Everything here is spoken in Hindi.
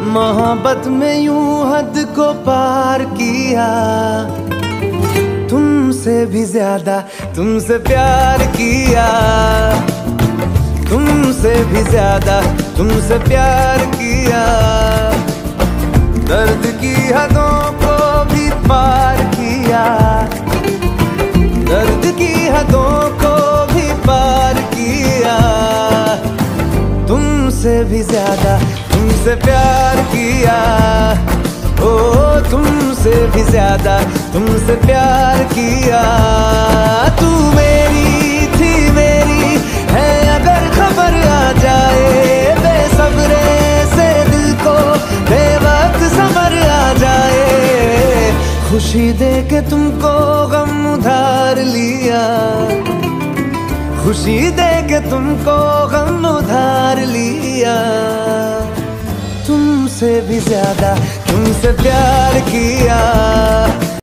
मोहब्बत में यूं हद को पार किया, तुमसे भी ज्यादा तुमसे प्यार किया, तुमसे भी ज्यादा तुमसे प्यार किया। दर्द की हदों को भी पार किया, दर्द की हदों को भी पार किया। तुमसे भी ज्यादा तुमसे प्यार किया, ओ तुमसे भी ज्यादा तुमसे प्यार किया। तू मेरी थी मेरी है अगर खबर आ जाए, बेसब्रे से दिल को बेवक्त सबर आ जाए। खुशी दे के तुमको गम उधार लिया, खुशी दे के तुमको गम उधार लिया। तुमसे भी ज्यादा तुमसे प्यार किया।